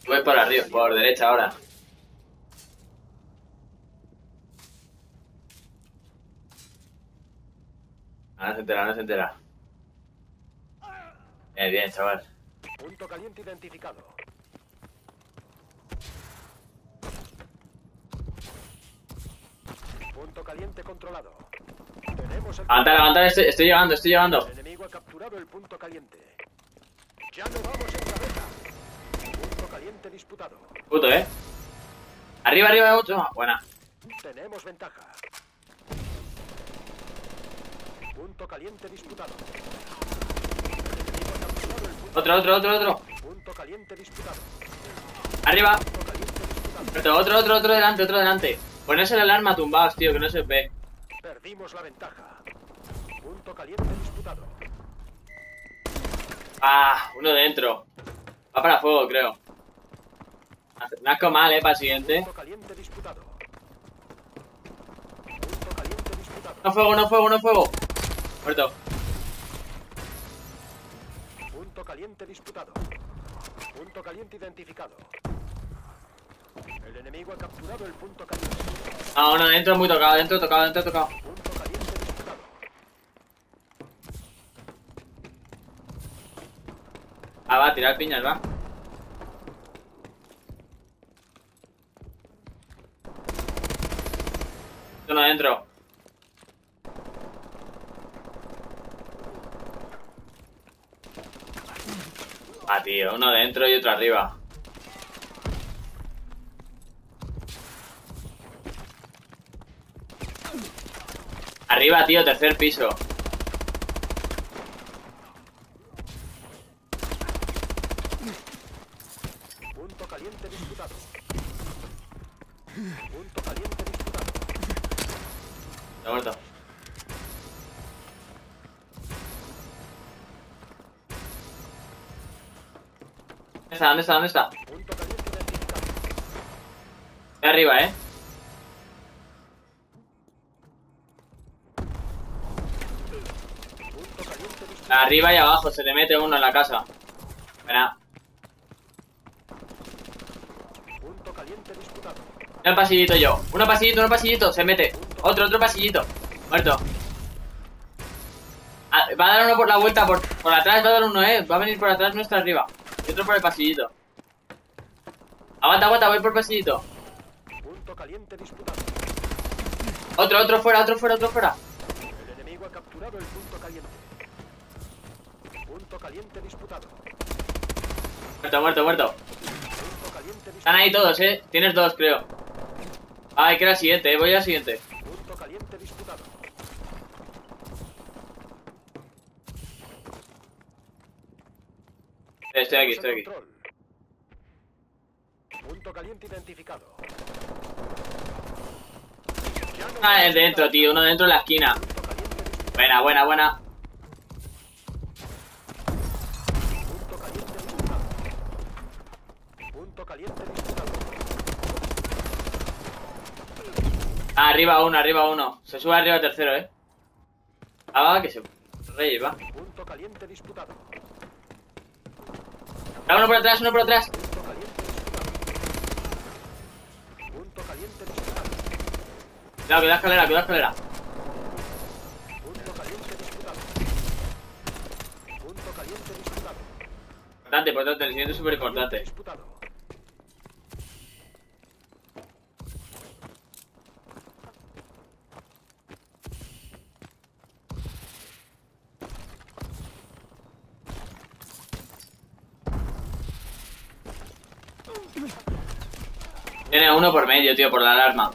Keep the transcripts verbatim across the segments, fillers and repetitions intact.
Voy por arriba, por derecha ahora. Ahora se entera, ahora se entera. Bien, bien, chaval. Punto caliente identificado. Punto caliente controlado. Tenemos el... Levanta, levanta, estoy, estoy llegando, estoy llegando. El enemigo ha capturado el punto caliente. Ya no vamos en cabeza. Punto caliente disputado. Puto, eh. Arriba, arriba, mucho. Buena. Tenemos ventaja. Punto caliente disputado. Otro, otro, otro, otro. Punto caliente disputado. Arriba. Punto caliente disputado. Otro, otro, otro, otro delante, otro delante. Ponerse el alarma tumbados, tío, que no se ve. Perdimos la ventaja. Punto caliente disputado. Ah, uno dentro. Va para fuego, creo. Nazco mal, eh, para el siguiente. Punto caliente disputado. Punto caliente disputado. No fuego, no fuego, no fuego. Muerto. Punto caliente disputado. Punto caliente identificado. El enemigo ha capturado el punto caliente. Ah, uno dentro, muy tocado, dentro, tocado, dentro, tocado. Punto caliente disputado. Ah, va a tirar piñas, va. Uno dentro. Ah, tío, uno dentro y otro arriba. Arriba, tío, tercer piso. Punto caliente disputado. Punto caliente disputado. Está muerto. ¿Dónde está? ¿Dónde está? ¿Dónde está? Punto caliente identificado. De arriba, eh. Punto caliente disputado. Arriba y abajo, se te mete uno en la casa. Verá. Punto caliente disputado. Un pasillito yo. Uno pasillito, uno pasillito. Se mete. Otro, otro pasillito. Muerto. Ah, va a dar uno por la vuelta, por, por atrás va a dar uno, eh. Va a venir por atrás nuestra arriba. Y otro por el pasillito. Aguanta, aguanta, voy por el pasillito. Punto caliente disputado. Otro, otro fuera, otro fuera, otro fuera. El enemigo ha capturado el punto caliente. Punto caliente disputado. Muerto, muerto, muerto. Punto caliente Están disputado. ahí todos, eh. Tienes dos, creo. Ay, que era el siguiente, eh. Voy al siguiente. Punto caliente disputado. Estoy aquí, Tenemos estoy el aquí. control. Punto caliente identificado. Ya no Ah, el vamos en dentro, cabeza. tío. Uno dentro en la esquina. Punto caliente disputado. Buena, buena, buena. Punto caliente disputado. Punto caliente disputado. Ah, arriba uno, arriba uno. Se sube arriba el tercero, eh. Ah, va, que se rey, va. Punto caliente disputado. Ah, uno por atrás, uno por atrás. Punto caliente disputado. Punto caliente disputado. Cuidado, cuidado escalera, cuidado escalera. Punto caliente disputado. Punto caliente disputado. Importante, importante, el siguiente es súper importante. Disputado. Tiene uno por medio, tío, por la alarma.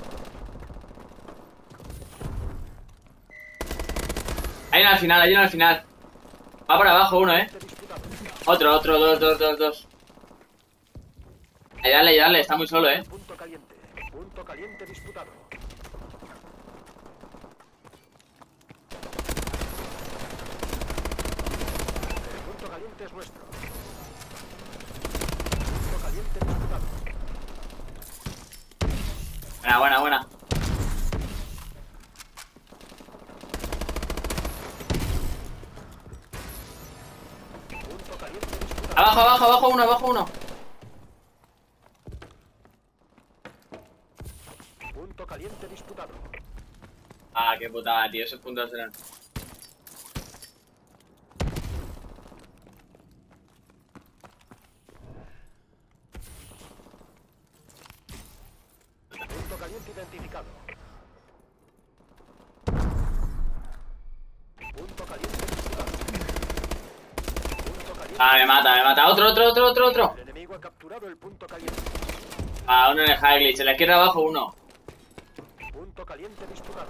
Hay uno al final, hay uno al final. Va por abajo uno, eh. Disputado. Otro, otro, dos, dos, dos, dos. Ayudarle, ayudarle, está muy solo, eh. Punto caliente. Punto caliente disputado. El punto caliente es nuestro. Punto caliente disputado. Buena, buena, buena. Punto caliente disputado. Abajo, abajo, abajo uno, abajo uno. Punto caliente disputado. Ah, qué putada, tío. Esos puntos eran. Punto caliente identificado. Punto caliente disputado. Punto caliente. Ah, me mata, me mata. Otro, otro, otro, otro, otro. El enemigo ha capturado el punto caliente. Ah, uno en el high glitch. En la izquierda abajo, uno. Punto caliente disputado.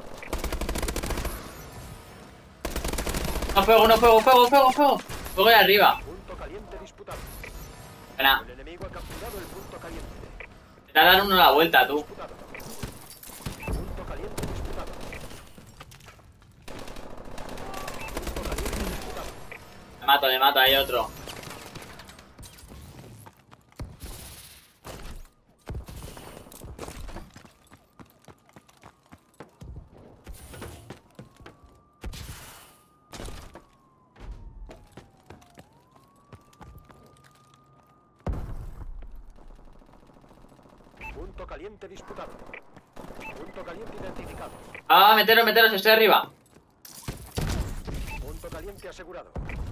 No, fuego, no, fuego, fuego, fuego, fuego. Fuego de arriba. Punto caliente disputado. Buena. El enemigo ha capturado el punto caliente. Te ha dado uno la vuelta, tú. Disputado. Punto caliente disputado. Punto caliente disputado. Me mato, me mato. Hay otro. Punto caliente disputado. Punto caliente identificado. Ah, meteros, meteros. Estoy arriba. Punto caliente asegurado.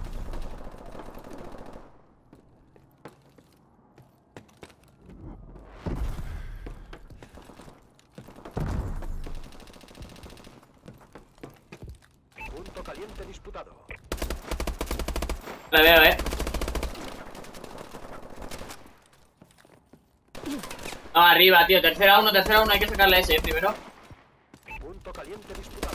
Punto caliente disputado. Le veo, eh. No, arriba, tío. Tercera uno, tercera uno. Hay que sacarle ese eh, primero. Punto caliente disputado.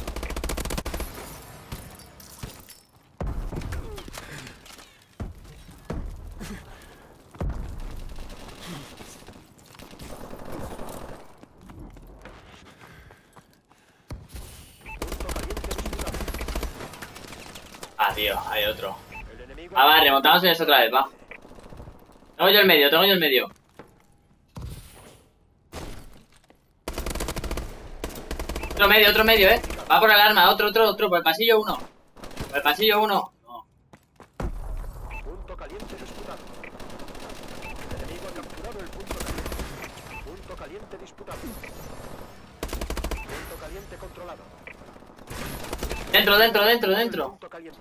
Punto caliente disputado. Ah, tío. Hay otro. El enemigo Ah, va. Remontamos en eso otra vez, va. Tengo yo el medio, tengo yo el medio. Otro medio, otro medio, eh. Va por el arma, otro, otro, otro. Por el pasillo uno. Por el pasillo uno. No. Punto caliente disputado. El enemigo ha capturado el punto caliente. Punto caliente disputado. Punto caliente controlado. Dentro, dentro, dentro, dentro. Punto caliente.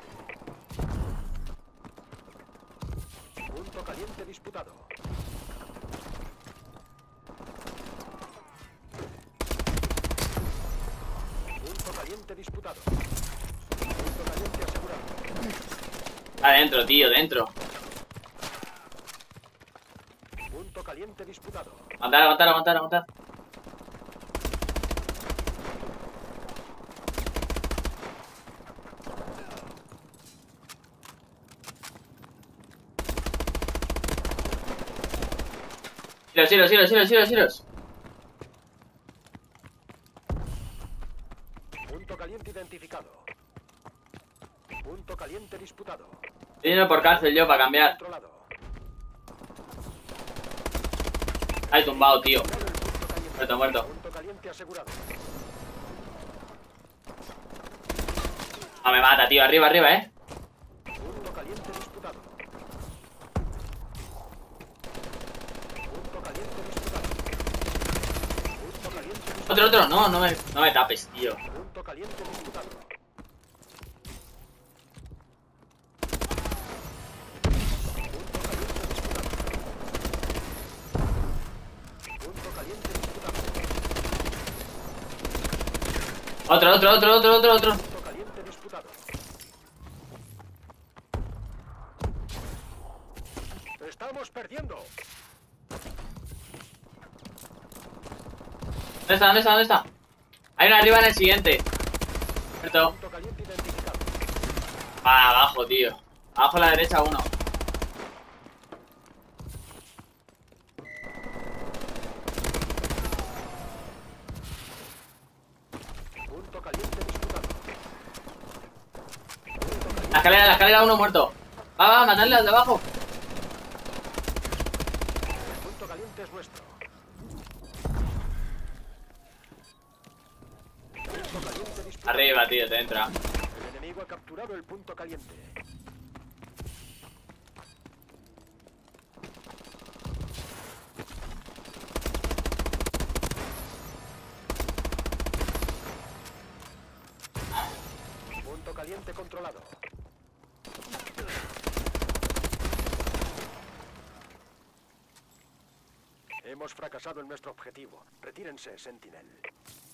Punto caliente disputado. Punto caliente disputado. Punto caliente asegurado. Está dentro, tío, dentro. Punto caliente disputado. Aguantar, aguantar, aguantar, aguantar. Silos, silos, silos, silos, silos, silos. Punto caliente identificado. Punto caliente disputado. Estoy yendo por cárcel yo para cambiar. Controlado. Ay, tumbado, tío. Controlado el punto caliente. Muerto, muerto. Punto caliente asegurado. No me mata, tío. Arriba, arriba, eh. Punto caliente disputado. Punto caliente disputado. Punto caliente disputado. Otro, otro. No, no me, no me tapes, tío. Punto caliente disputado. Punto caliente disputado. Punto caliente disputado. Otro, otro, otro, otro, otro, otro. Punto caliente disputado. Estamos perdiendo. ¿Dónde está? ¿Dónde está? ¿Dónde está? Hay uno arriba en el siguiente. Muerto. Punto caliente identificado. Ah, abajo, tío. Abajo a la derecha uno. Punto caliente disputado. Punto caliente. La escalera, la escalera uno muerto. Va, va, matadle al de abajo. El punto caliente es nuestro. Punto caliente disputado. Arriba, tío, te entra. El enemigo ha capturado el punto caliente. señalado. Hemos fracasado en nuestro objetivo. Retírense, Sentinel.